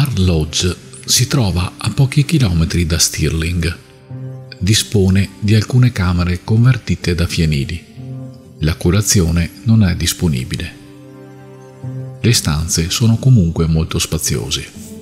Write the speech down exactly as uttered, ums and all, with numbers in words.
Bar Lodge si trova a pochi chilometri da Stirling. Dispone di alcune camere convertite da fienili. La colazione non è disponibile. Le stanze sono comunque molto spaziose.